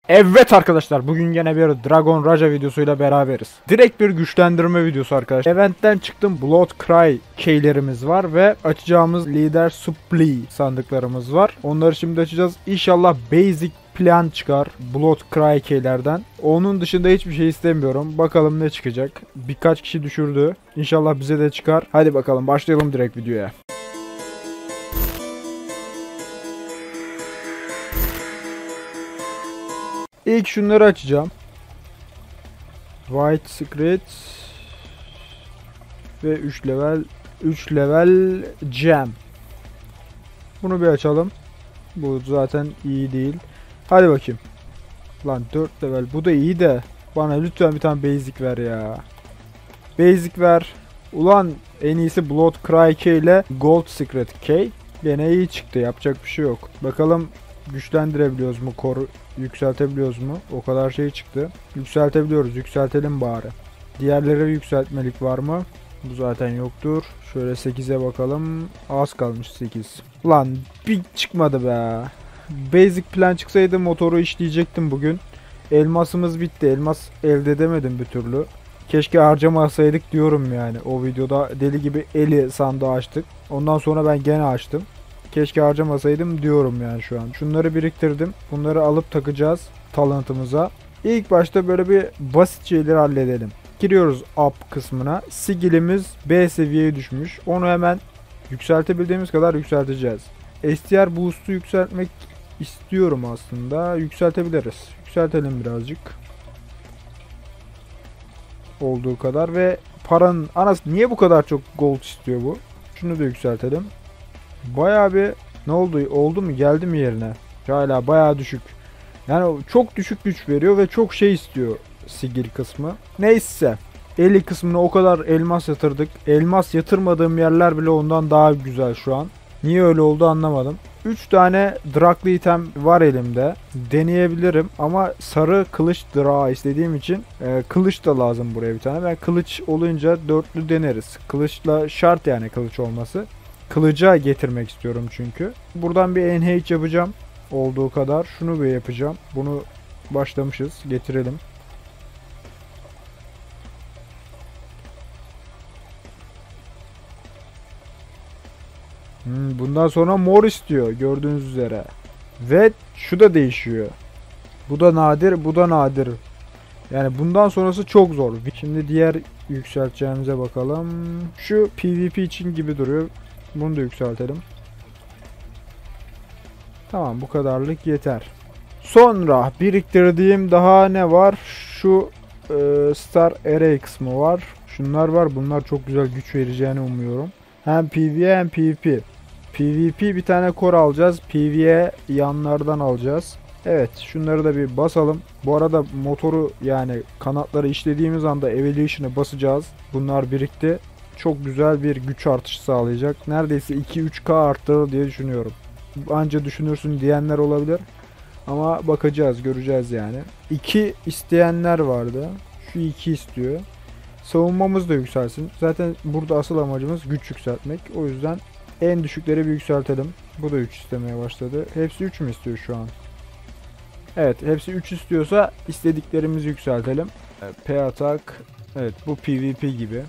Evet arkadaşlar, bugün yine bir Dragon Raja videosuyla beraberiz. Direkt bir güçlendirme videosu arkadaşlar. Eventten çıktım, Blood Cry keylerimiz var ve açacağımız lider supply sandıklarımız var. Onları şimdi açacağız. İnşallah basic plan çıkar Blood Cry keylerden. Onun dışında hiçbir şey istemiyorum. Bakalım ne çıkacak. Birkaç kişi düşürdü. İnşallah bize de çıkar. Hadi bakalım, başlayalım direkt videoya. İlk şunları açacağım. White Secret ve 3 level Gem. Bunu bir açalım. Bu zaten iyi değil. Hadi bakayım. Lan 4 level. Bu da iyi de bana lütfen bir tane basic ver ya. Basic ver. Ulan en iyisi Blood Cry Key ile Gold Secret Key. Gene iyi çıktı. Yapacak bir şey yok. Bakalım güçlendirebiliyoruz mu? Yükseltebiliyoruz mu? O kadar şey çıktı. Yükseltebiliyoruz. Yükseltelim bari. Diğerleri yükseltmelik var mı? Bu zaten yoktur. Şöyle 8'e bakalım. Az kalmış 8. Lan bir çıkmadı be. Basic plan çıksaydı motoru işleyecektim bugün. Elmasımız bitti. Elmas elde edemedim bir türlü. Keşke harcamasaydık diyorum yani. O videoda deli gibi eli sandığı açtık. Ondan sonra ben gene açtım. Keşke harcamasaydım diyorum yani şu an. Şunları biriktirdim. Bunları alıp takacağız talentımıza. İlk başta böyle bir basit şeyleri halledelim. Giriyoruz up kısmına. Sigilimiz B seviyeye düşmüş. Onu hemen yükseltebildiğimiz kadar yükselteceğiz. STR boost'u yükseltmek istiyorum aslında. Yükseltebiliriz. Yükseltelim birazcık. Olduğu kadar ve paranın anası niye bu kadar çok gold istiyor bu? Şunu da yükseltelim. Bayağı bir ne oldu? Oldu mu? Geldi mi yerine? Hala bayağı düşük. Yani çok düşük güç veriyor ve çok şey istiyor sigil kısmı. Neyse. Eli kısmına o kadar elmas yatırdık. Elmas yatırmadığım yerler bile ondan daha güzel şu an. Niye öyle oldu anlamadım. 3 tane draklı item var elimde. Deneyebilirim ama sarı kılıç drağı istediğim için kılıç da lazım buraya bir tane. Ben kılıç olunca dörtlü deneriz. Kılıçla şart yani kılıç olması. Kılıca getirmek istiyorum çünkü. Buradan bir enhance yapacağım. Olduğu kadar. Şunu bir yapacağım. Bunu başlamışız. Getirelim. Bundan sonra mor istiyor. Gördüğünüz üzere. Ve şu da değişiyor. Bu da nadir. Bu da nadir. Yani bundan sonrası çok zor. Şimdi diğer yükselteceğimize bakalım. Şu PvP için gibi duruyor. Bunu da yükseltelim. Tamam, bu kadarlık yeter. Sonra biriktirdiğim daha ne var? Şu Star Array kısmı var. Şunlar var. Bunlar çok güzel güç vereceğini umuyorum. Hem PvE hem PvP. PvP bir tane core alacağız. PvE yanlardan alacağız. Evet, şunları da bir basalım. Bu arada motoru yani kanatları işlediğimiz anda Evolution'ı basacağız. Bunlar birikti. Çok güzel bir güç artışı sağlayacak. Neredeyse 2-3K arttırır diye düşünüyorum. Anca düşünürsün diyenler olabilir. Ama bakacağız, göreceğiz yani. 2 isteyenler vardı. Şu 2 istiyor. Savunmamız da yükselsin. Zaten burada asıl amacımız güç yükseltmek. O yüzden en düşükleri bir yükseltelim. Bu da 3 istemeye başladı. Hepsi 3 mü istiyor şu an? Evet, hepsi 3 istiyorsa istediklerimizi yükseltelim. P-Attack. Evet, bu PvP gibi.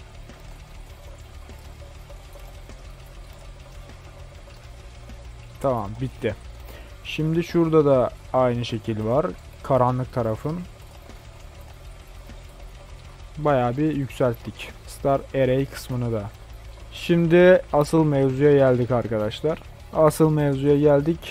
Tamam, bitti. Şimdi şurada da aynı şekil var. Karanlık tarafın. Bayağı bir yükselttik. Star Array kısmını da. Şimdi asıl mevzuya geldik arkadaşlar. Asıl mevzuya geldik.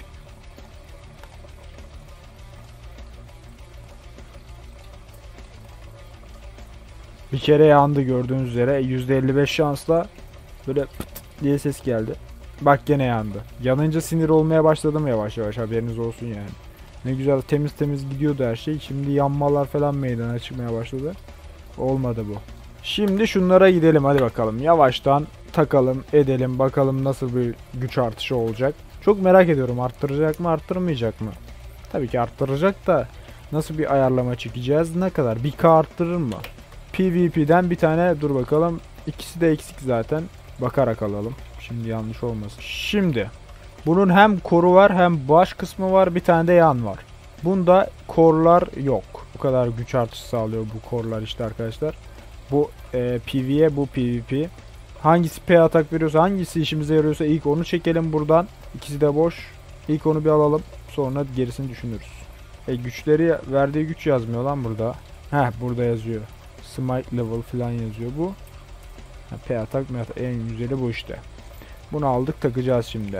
Bir kere yandı gördüğünüz üzere. %55 şansla böyle pıt diye ses geldi. Bak gene yandı. Yanınca sinir olmaya başladım yavaş yavaş, haberiniz olsun yani. Ne güzel temiz temiz gidiyordu her şey. Şimdi yanmalar falan meydana çıkmaya başladı. Olmadı bu. Şimdi şunlara gidelim hadi bakalım. Yavaştan takalım edelim, bakalım nasıl bir güç artışı olacak. Çok merak ediyorum, arttıracak mı arttırmayacak mı? Tabii ki arttıracak da nasıl bir ayarlama çekeceğiz, ne kadar? 1K arttırır mı? PvP'den bir tane dur bakalım. İkisi de eksik zaten. Bakarak alalım. Şimdi yanlış olmasın. Şimdi bunun hem koru var hem baş kısmı var, bir tane de yan var. Bunda korlar yok. Bu kadar güç artışı sağlıyor bu korlar işte arkadaşlar. Bu PvE, bu PvP. Hangisi P atak veriyorsa, hangisi işimize yarıyorsa ilk onu çekelim buradan. İkisi de boş. İlk onu bir alalım. Sonra gerisini düşünürüz. Güçleri, verdiği güç yazmıyor lan burada. Heh, burada yazıyor. Smite level falan yazıyor bu. P atak, en güzeli bu işte. Bunu aldık, takacağız şimdi.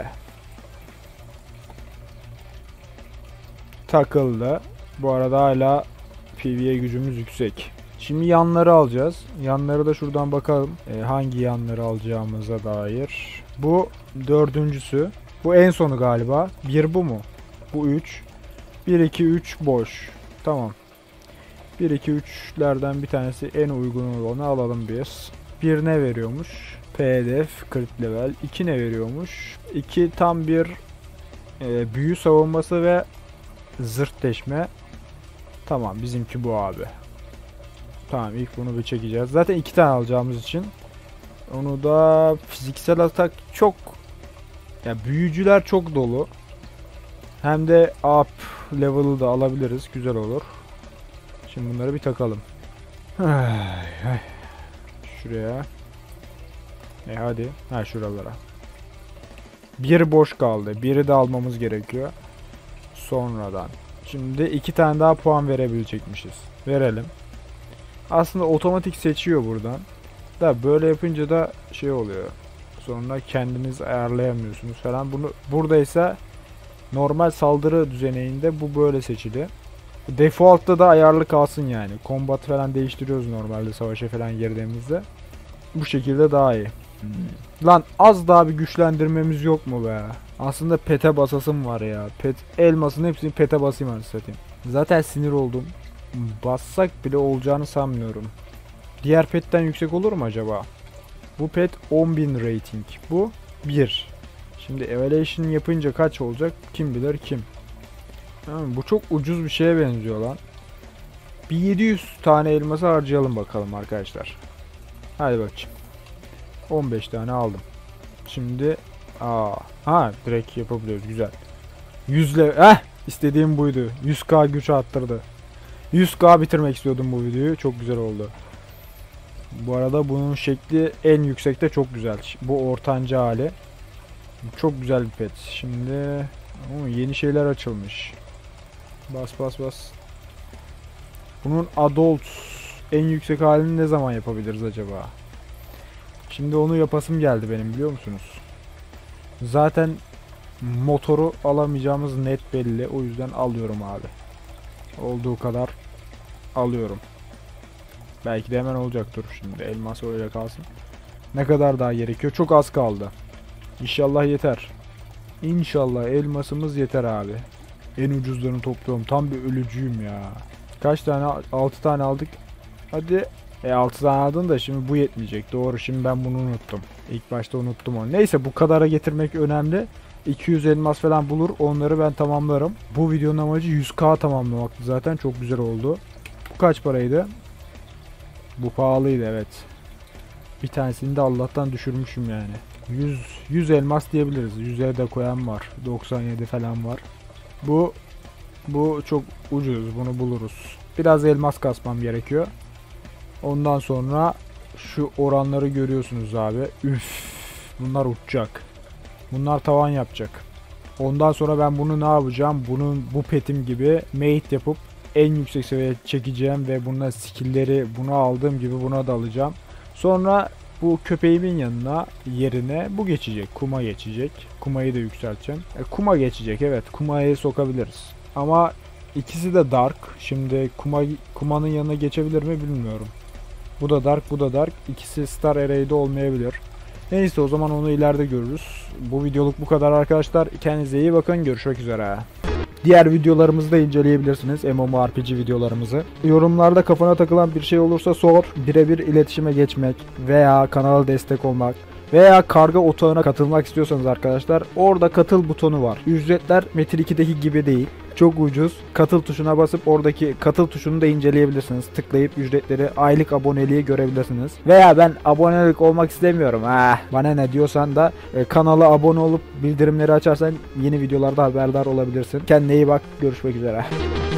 Takıldı. Bu arada hala PvE gücümüz yüksek. Şimdi yanları alacağız. Yanları da şuradan bakalım. Hangi yanları alacağımıza dair. Bu dördüncüsü. Bu en sonu galiba. Bir bu mu? Bu 3. 1, 2, 3 boş. Tamam. 1, 2, 3'lerden bir tanesi en uygun olanı alalım biz. 1 ne veriyormuş? PDF 40 level. 2 ne veriyormuş? 2 tam bir büyü savunması ve zırt deşme. Tamam, bizimki bu abi. Tamam, ilk bunu bir çekeceğiz. Zaten 2 tane alacağımız için. Onu da fiziksel atak çok, ya büyücüler çok dolu. Hem de up level'ı da alabiliriz. Güzel olur. Şimdi bunları bir takalım. Şuraya. Hadi. Ha, şuralara. Bir boş kaldı. Biri de almamız gerekiyor. Sonradan. Şimdi 2 tane daha puan verebilecekmişiz. Verelim. Aslında otomatik seçiyor buradan. Da böyle yapınca da şey oluyor. Sonra kendiniz ayarlayamıyorsunuz falan. Bunu buradaysa normal saldırı düzeninde bu böyle seçili. Default'ta da ayarlı kalsın yani. Combat falan değiştiriyoruz normalde savaşa falan girdiğimizde. Bu şekilde daha iyi. Lan az daha bir güçlendirmemiz yok mu be? Aslında pete basasım var ya. Pet elmasın hepsini pete basayım anasını satayım. Zaten sinir oldum. Bassak bile olacağını sanmıyorum. Diğer petten yüksek olur mu acaba? Bu pet 10.000 rating. Bu 1. Şimdi evaluation yapınca kaç olacak? Kim bilir kim. Bu çok ucuz bir şeye benziyor lan. Bir 700 tane elması harcayalım bakalım arkadaşlar. Hadi bakayım. 15 tane aldım. Şimdi direkt yapabiliyoruz. Güzel. 100'le istediğim buydu. 100k güç arttırdı. 100k bitirmek istiyordum bu videoyu. Çok güzel oldu. Bu arada bunun şekli en yüksekte, çok güzel. Bu ortanca hali. Çok güzel bir pet. Şimdi yeni şeyler açılmış. Bas. Bunun adult en yüksek halini ne zaman yapabiliriz acaba? Şimdi onu yapasım geldi benim, biliyor musunuz? Zaten motoru alamayacağımız net belli. O yüzden alıyorum abi. Olduğu kadar alıyorum. Belki de hemen olacaktır şimdi. Elmas öyle kalsın. Ne kadar daha gerekiyor? Çok az kaldı. İnşallah yeter. İnşallah elmasımız yeter abi. En ucuzlarını topluyorum. Tam bir ölücüyüm ya. Kaç tane? 6 tane aldık. Hadi. 6 tane aldın da şimdi bu yetmeyecek. Doğru, şimdi ben bunu unuttum. İlk başta unuttum onu. Neyse, bu kadara getirmek önemli. 200 elmas falan bulur. Onları ben tamamlarım. Bu videonun amacı 100k tamamlamaktı zaten. Çok güzel oldu. Bu kaç paraydı? Bu pahalıydı, evet. Bir tanesini de Allah'tan düşürmüşüm yani. 100 elmas diyebiliriz. 100'e de koyan var. 97 falan var. Bu çok ucuz. Bunu buluruz. Biraz elmas kasmam gerekiyor. Ondan sonra şu oranları görüyorsunuz abi. Üf, bunlar uçacak. Bunlar tavan yapacak. Ondan sonra ben bunu ne yapacağım? Bu petim gibi mate yapıp en yüksek seviyeye çekeceğim ve bununla skill'leri buna aldığım gibi buna da alacağım. Sonra bu köpeğimin yerine bu geçecek. Kuma geçecek. Kumayı da yükselteceğim. Kuma geçecek, evet. Kumayı sokabiliriz. Ama ikisi de dark. Şimdi Kuma'nın yanına geçebilir mi bilmiyorum. Bu da dark, bu da dark. İkisi star array'de olmayabilir. Neyse, o zaman onu ileride görürüz. Bu videoluk bu kadar arkadaşlar. Kendinize iyi bakın. Görüşmek üzere. Diğer videolarımızı da inceleyebilirsiniz. MMORPG videolarımızı. Yorumlarda kafana takılan bir şey olursa sor. Birebir iletişime geçmek veya kanala destek olmak veya karga otağına katılmak istiyorsanız arkadaşlar, orada katıl butonu var. Ücretler Metin 2'deki gibi değil. Çok ucuz. Katıl tuşuna basıp oradaki katıl tuşunu da inceleyebilirsiniz. Tıklayıp ücretleri, aylık aboneliği görebilirsiniz. Veya ben abonelik olmak istemiyorum. Bana ne diyorsan da kanala abone olup bildirimleri açarsan yeni videolarda haberdar olabilirsin. Kendine iyi bak. Görüşmek üzere.